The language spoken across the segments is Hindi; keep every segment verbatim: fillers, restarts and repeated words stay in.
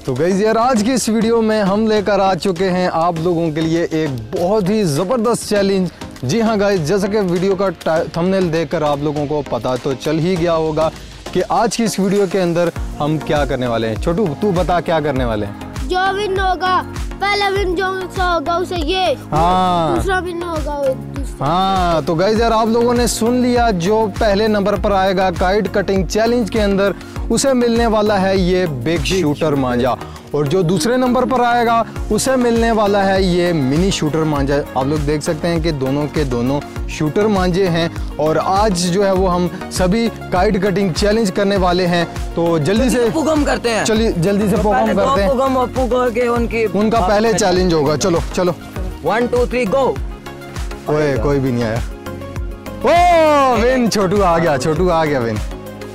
तो गाइस यार आज की इस वीडियो में हम लेकर आ चुके हैं आप लोगों के लिए एक बहुत ही ज़बरदस्त चैलेंज। जी हाँ गाइस, जैसा कि वीडियो का थंबनेल देखकर आप लोगों को पता तो चल ही गया होगा कि आज की इस वीडियो के अंदर हम क्या करने वाले हैं। छोटू तू बता क्या करने वाले हैं। जो विन होगा पहला विन जो होगा उसे ये, हाँ दूसरा विन होगा दूसरा। हाँ तो गाइस यार आप लोगों ने सुन लिया, जो पहले नंबर पर आएगा काइट कटिंग चैलेंज के अंदर उसे मिलने वाला है ये बिग शूटर मांझा, और जो दूसरे नंबर पर आएगा उसे मिलने वाला है ये मिनी शूटर मांझा। आप लोग देख सकते हैं कि दोनों के दोनों शूटर मांझे हैं और आज जो है वो हम सभी काइट कटिंग चैलेंज करने वाले हैं। तो जल्दी से पुगम करते हैं, चलिए जल्दी से पुगम करते हैं। पुगम और पुगम के उनकी उनका पहले चैलेंज होगा। चलो चलो वन टू थ्री गो। ओए कोई भी नहीं आया। ओ विन छोटू आ गया, छोटू आ गया विन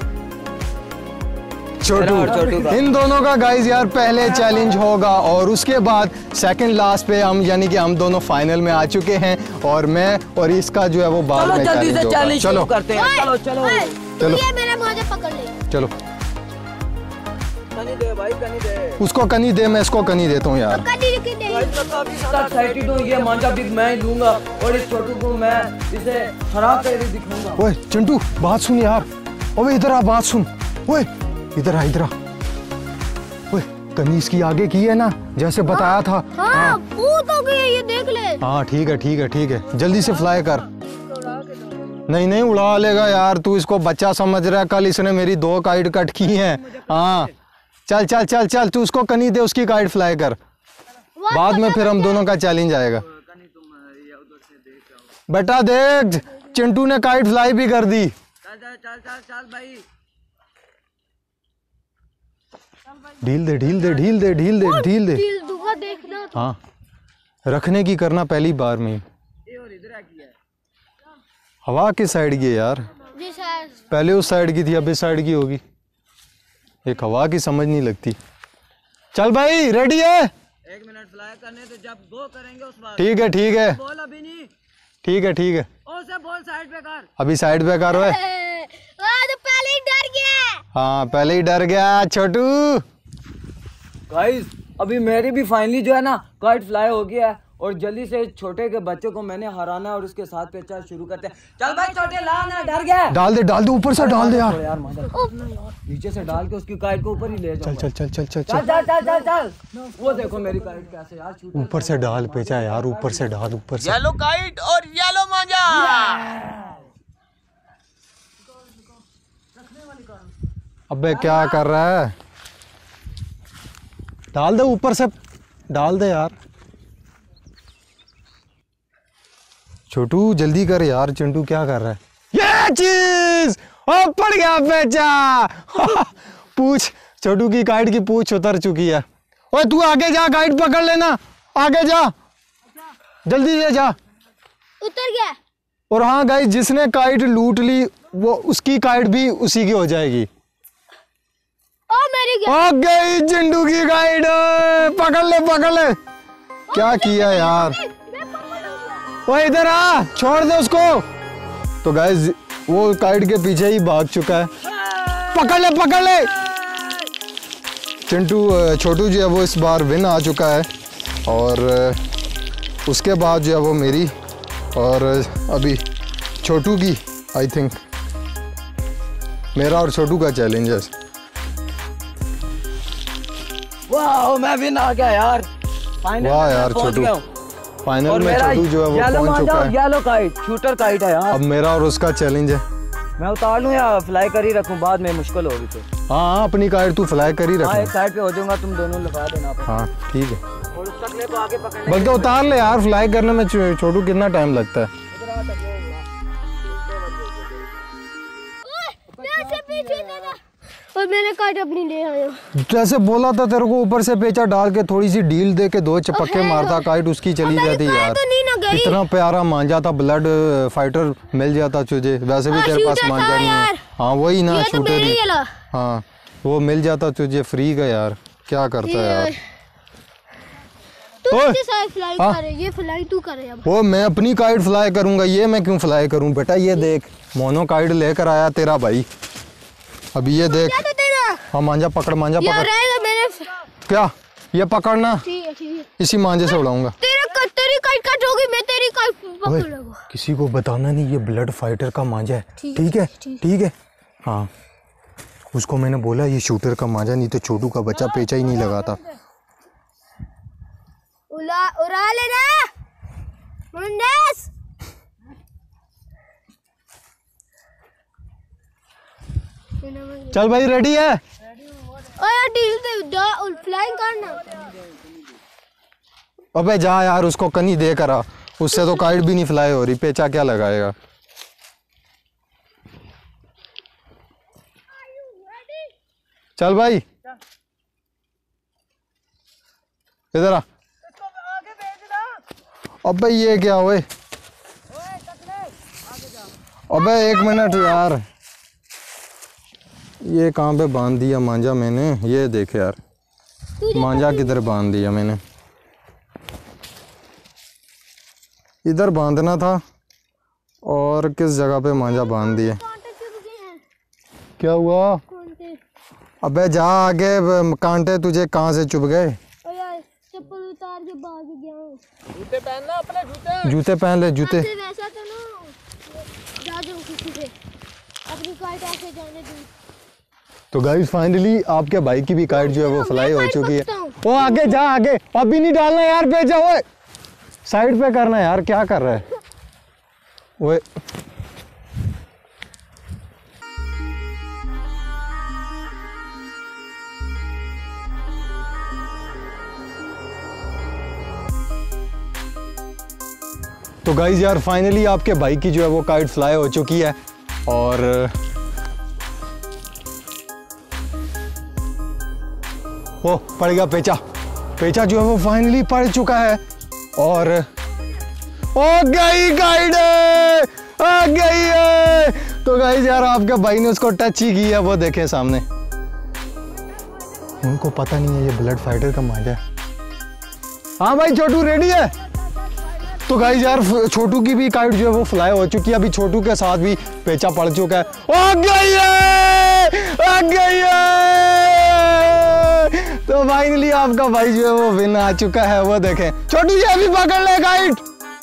छोटू। इन दोनों का गाइस यार पहले चैलेंज होगा और उसके बाद सेकंड लास्ट पे हम यानी कि हम दोनों फाइनल में आ चुके हैं और मैं और इसका जो है वो बाद में जल्दी से चैलेंज चलो करते हैं। चलो चलो चलो ये मेरा मांझा पकड़ ले। चलो कनी दे भाई, कनी दे। उसको कनी दे, मैं इसको कनी देता हूँ यार। कनी की दे। एक्साइटेड हूं, ये मांझा भी मैं ही लूंगा और इस छोटू को मैं इसे हरा कर दिखाऊंगा। ओए चिंटू बात सुन यार। ओए इधर आ, बात सुन। ओए इधर आ, इधर आ। ओए कनी इसकी आगे की है ना, जैसे बताया था। हाँ भूत हो गई, ये देख ले। हाँ ठीक है ठीक है ठीक है, जल्दी से फ्लाई कर। नहीं नहीं उड़ा लेगा यार, तू इसको बच्चा समझ रहा है। कल इसने मेरी दो काइट कट की हैं। हाँ चल चल चल चल, तू उसको कनी दे, उसकी काइट फ्लाई कर। बाद में फिर हम दोनों का चैलेंज आएगा। बेटा देख चिंटू ने काइट फ्लाई भी कर दी। चल चल चल चल भाई, ढील दे ढील दे ढील दे ढील दे ढील दे। दिल दूंगा देखना। हाँ रखने की करना पहली बार में। ये और इधर आ किया है। हवा किस साइड की है यार? जी सर। पहले उस साइड की थी, अब इस साइड की होगी। एक हवा की समझ नहीं लगती। चल भाई रेडी है? एक मिनट फ्लाई करने तो जब गो करेंगे उस बार। ठीक है ठीक है बॉल अभी नहीं। ठीक है ठीक है, ओ से बॉल साइड पे कर। अभी साइड पे कर। ओए तो पहले ही डर गया। हाँ पहले ही डर गया छोटू। गाइस अभी मेरी भी फाइनली जो है ना काइट फ्लाई हो गया है और जल्दी से छोटे के बच्चों को मैंने हराना है और उसके साथ पे चल शुरू करते हैं। चल भाई छोटे ला ना, डर गया। डाल दे डाल दे, ऊपर से डाल दे यार। यार नीचे से डाल के उसकी काइट को ऊपर ही ले चल जाओ। चल चल चल चल चल चल चल चल चल। वो देखो मेरी काइट कैसे यार शूट। ऊपर से डाल पेचा यार, ऊपर से डाल, ऊपर से। येलो काइट और येलो मांझा। अबे क्या कर रहा है? डाल दे ऊपर से, डाल दे यार। छोटू जल्दी कर यार, चिंटू क्या कर रहा है? ये चीज ओ पड़ गया पेचा। पूछ छोटू की काइट की पूछ उतर चुकी है। ओए तू आगे जा, काइट पकड़ लेना, आगे जा, जल्दी से जा। उतर गया। और हाँ गाइस, जिसने काइट लूट ली वो उसकी काइट भी उसी की हो जाएगी। ओ मेरी गया। आ गई चिंटू की काइट, पकड़ ले पकड़ ले। क्या किया यार? ओए इधर आ, छोड़ दे उसको। तो गाइस वो काइट के पीछे ही भाग चुका है। पकड़ ले पकड़ ले। चिंटू छोटू जो है वो इस बार विन आ चुका है और उसके बाद जो है वो मेरी और अभी छोटू की, आई थिंक मेरा और छोटू का चैलेंज है। वाह मैं विन आ गया यार। फाइनल वाह यार छोटू, फाइनल में छोटू जो है वो पहुंच चुका है। येलो काइट शूटर काइट है यार। अब मेरा और उसका चैलेंज है। मैं उतार लूं या फ्लाई कर ही रखूं, बाद में मुश्किल होगी तो। हाँ अपनी काइट तू फ्लाई कर ही रख। हाँ एक साइड पे हो जाऊंगा, तुम दोनों लगा देना। हाँ ठीक है, और उस तकले को आगे पकड़ने। बल्कि उतार ले यार, फ्लाई करने में छोटू कितना टाइम लगता है। और मैंने काइट अपनी ले आया। जैसे बोला था तेरे को, ऊपर से पेचा डाल के थोड़ी सी ढील दे के दो चपक्के मारता, काइट उसकी चली जाती यार। तो नहीं ना गई। इतना प्यारा मांझा था, ब्लड फाइटर मिल जाता तुझे। वैसे भी तेरे पास मांझा नहीं है। हाँ वही ना शूटर ही। हाँ वो मिल जाता तुझे फ्री का यार, क्या करता है यार। तू फ्लाई कर, ये फ्लाई तू करे अब। वो मैं अपनी काइट फ्लाई करूंगा, ये मैं क्यों फ्लाई करूं बेटा? ये देख मोनो काइट लेकर आया तेरा भाई। अभी ये देख। क्या तो तेरा? हाँ मांझा पकड़, मांझा पकड़। रहेगा मेरे क्या ये पकड़ना, ठीक है ठीक है, इसी मांझे से उड़ाऊंगा। तेरे तेरी काइट कट होगी, मैं तेरी काइट पकड़ लूंगा। किसी को बताना नहीं, ये ब्लड फाइटर का मांझा है। ठीक ठीक है ठीक। ठीक है। हाँ उसको मैंने बोला ये शूटर का मांझा, नहीं तो छोटू का बच्चा पेचा ही नहीं लगाता। उड़ा उड़ा लेना मुंडेस। चल भाई रेडी है? ओए डील दे फ्लाइंग करना। अबे जा यार, उसको कनी दे करा, उससे तो काइट भी नहीं फ्लाई हो रही, पेचा क्या लगाएगा। चल भाई इधर आ। अबे ये क्या हुए? अबे एक मिनट यार, ये कहाँ पे बांध दिया मांझा मैंने? ये देखे यार, मांझा किधर बांध दिया मैंने? इधर बांधना था और किस जगह पे मांझा बांध दिया। क्या हुआ? अबे जा आगे, कांटे तुझे कहाँ से चुभ गए? चप्पल उतार के भाग गया हूँ। जूते पहनना अपने, जूते जूते पहन ले, जूते। वैसा तो ना जा जाऊँ किसी से, अपनी काइट ऐसे जाने दूँ। तो गाइस फाइनली आपके भाई की भी काइट जो है वो फ्लाई हो चुकी है। वो आगे जा, आगे अभी नहीं डालना यार, पे जाओ, साइड पे करना यार, क्या कर रहा है वो? तो गाइस यार फाइनली आपके भाई की जो है वो काइट फ्लाई हो चुकी है और वो पड़ गया पेचा। पेचा जो है वो फाइनली पड़ चुका है और ओ गई काइट, आ गई है। तो गाइस यार आपके भाई ने उसको टच ही किया, वो देखें सामने। उनको पता नहीं है ये ब्लड फाइटर का मांझा है। हाँ भाई छोटू रेडी है? तो गाइस यार छोटू की भी काइट जो है वो फ्लाई हो चुकी है, अभी छोटू के साथ भी पेचा पड़ चुका है। आ गई है, आ गई है। तो फाइनली आपका भाई जो है वो विन आ चुका है। वो देखें छोटू, ये भी पकड़ ले काइट,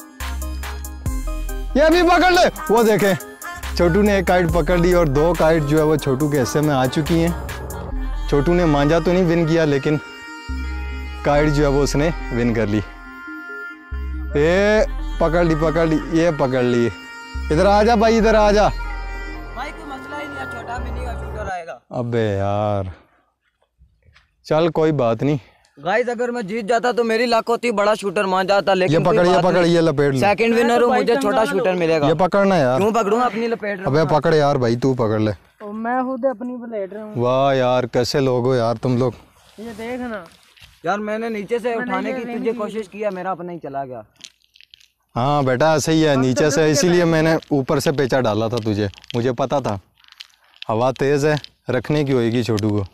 ये भी पकड़ ले। वो देखें छोटू ने एक काइट पकड़ ली और दो काइट जो है वो छोटू के हिस्से में आ चुकी हैं। छोटू ने मांझा तो नहीं विन किया, लेकिन काइट जो है वो उसने विन कर ली। ये पकड़ ली, पकड़ ली, ये पकड़ ली। इधर आ जा भाई, इधर आ जा भाई, कोई मसला ही नहीं है, छोटा मिनी का शूटर आएगा। अबे यार चल कोई बात नहीं। गाइस अगर मैं जीत जाता तो मेरी लाख होती, बड़ा शूटर मान जाता, लेकिन ये पकड़, ये पकड़, ये लपेट ले। सेकंड विनर हो, मुझे छोटा शूटर मिलेगा। ये पकड़ना यार। क्यों पकड़ूं, अपनी लपेट। अबे पकड़ यार भाई, तू पकड़ ले। मैं खुद अपनी प्लेट रहा हूँ। वाह यार कैसे लोग हो यार तुम लोग। ये देख ना यार, मैंने नीचे से उठाने की तुझे कोशिश किया, मेरा अपना ही चला गया। हाँ बेटा सही है, नीचे से, इसीलिए मैंने ऊपर से पेचा डाला था तुझे, मुझे पता था हवा तेज है, रखने की होएगी छोटू को।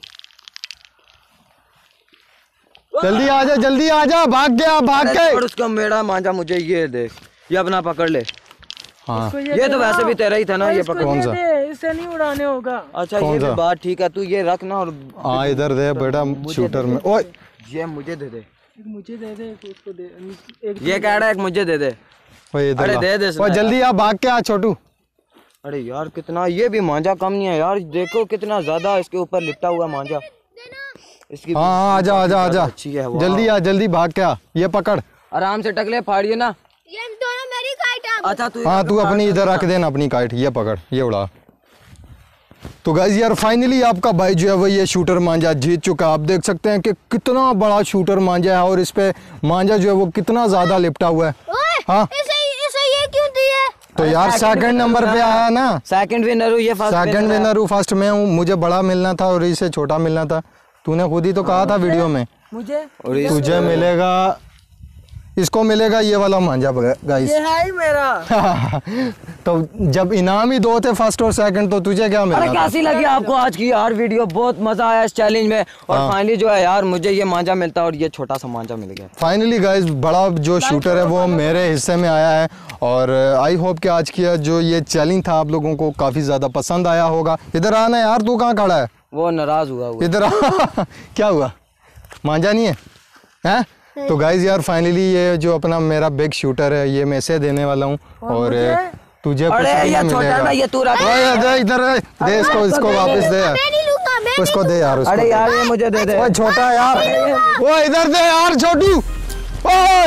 जल्दी आ जा, जल्दी आ जा, भाग गया, भाग के। और उसका मेरा मांझा मुझे ये देख, ये अपना पकड़ ले। हाँ ये तो वैसे भी तेरा ही था ना, ये पकड़। कौन सा? इससे नहीं उड़ाने होगा। अच्छा ये भी बात ठीक है, तू ये रख ना। और हाँ इधर दे बेटा, शूटर में। ओए ये मुझे दे दे, मुझे दे दे, उसको दे। एक ये कह रहा है मुझे दे दे। ओए इधर अरे ला। दे दे ओए जल्दी आ, भाग के आ छोटू। अरे यार कितना, ये भी मांझा कम नहीं है यार, देखो कितना ज्यादा इसके ऊपर लिपटा हुआ मांझा। इसकी हाँ हाँ आजा आजा आजा, अच्छी है। जल्दी आ, जल्दी भाग के आ। ये पकड़, आराम से टकले फाड़िए ना। ये दोनों मेरी काइट है। अच्छा तू हाँ तू अपनी इधर रख देना अपनी काइट, ये पकड़, ये उड़ा। तो गाइस यार फाइनली आपका भाई जो है वो ये शूटर मांझा जीत चुका। आप देख सकते हैं कि कितना बड़ा शूटर मांझा है और इस पे मांझा जो है वो कितना ज्यादा लिपटा हुआ है। ओए, हाँ इसे इसे ये क्यों दिए? तो यार सेकंड नंबर पे आया ना। सेकंड विनर हूँ, ये फर्स्ट सेकंड विनर हूँ, फर्स्ट में हूँ। मुझे बड़ा मिलना था और इसे छोटा मिलना था। तूने खुद ही तो कहा था वीडियो में मुझे तुझे मिलेगा, इसको मिलेगा ये वाला मांझा गाइस। ये है ही मेरा। तो जब इनाम ही दो थे, फर्स्ट और सेकंड, तो तुझे क्या मिला? अरे कैसी लगी आपको आज की यार वीडियो? बहुत मजा आया इस चैलेंज में। और हाँ। फाइनली जो है यार मुझे ये मांझा मिलता है और ये छोटा सा मांझा मिल गया। फाइनली गाइस बड़ा जो शूटर है वो मेरे हिस्से में आया है और आई होप कि आज की जो ये चैलेंज था आप लोगों को काफी ज्यादा पसंद आया होगा। इधर आना यार, तू कहाँ खड़ा है? वो नाराज हुआ हुआ। इधर आ। क्या हुआ? मांझा नहीं है हैं? तो गाइज यार फाइनली ये जो अपना मेरा बिग शूटर है ये मैं इसे देने वाला हूँ और तुझे कुछ अरे नहीं ये मिलेगा। छोटा ना, ये तू रख। ओए दे इधर दे इसको इसको वापस दे यार, मैं नहीं लूंगा, मैं उसको दे यार उसको। अरे यार ये मुझे दे दे। ओए छोटा यार, ओए इधर दे यार छोटू। ओए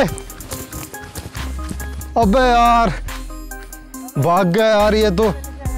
अबे यार भाग गया यार ये तो।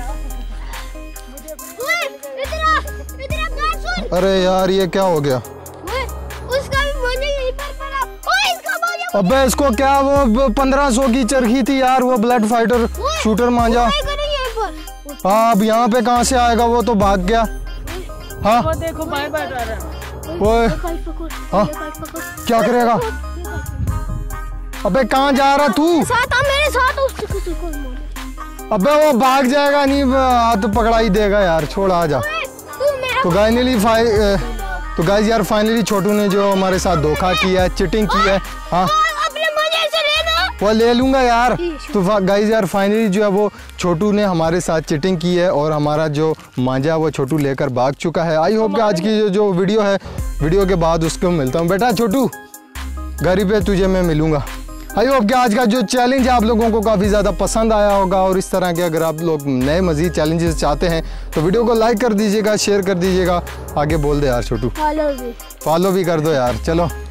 ओए, इधर आ, इधर आ, बात सुन। अरे यार ये क्या हो गया? ओए, उसका भी मोजा यहीं पर पड़ा। ओए, इसका मोजा अबे इसको क्या वो पंद्रह सौ की चरखी थी यार, वो ब्लड फाइटर शूटर मांझा। ओए, करें यहीं पर। हाँ अब यहाँ पे कहाँ से आएगा, वो तो भाग गया। हाँ वो देखो बाय बाय कर रहा है। ओए ये काइट पकड़, हाँ? ये काइट पकड़। क्या करेगा? ये काइट। अबे कहाँ जा रहा तू? साथ आ, मेरे साथ उससे किसी को मोड़। अबे वो भाग जाएगा नहीं, हाथ पकड़ा ही देगा यार, छोड़ आ जा। ओए, तू मेरा तो फाइनली तो गाइस यार फाइनली छोटू ने जो हमारे साथ धोखा किया है, चीटिंग की है, हाँ अपने मजे से लेना। वो ले लूंगा यार। तो गाइस यार फाइनली जो है वो छोटू ने हमारे साथ चीटिंग की है और हमारा जो मांझा वो छोटू लेकर भाग चुका है। आई होप कि आज की जो, जो वीडियो है, वीडियो के बाद उसको मिलता हूँ। बेटा छोटू घर पे तुझे मैं मिलूंगा। आई होप कि आज का जो चैलेंज है आप लोगों को काफ़ी ज़्यादा पसंद आया होगा और इस तरह के अगर आप लोग नए मज़ीद चैलेंजेस चाहते हैं तो वीडियो को लाइक कर दीजिएगा, शेयर कर दीजिएगा। आगे बोल दे यार छोटू, फॉलो भी। फॉलो भी कर दो यार। चलो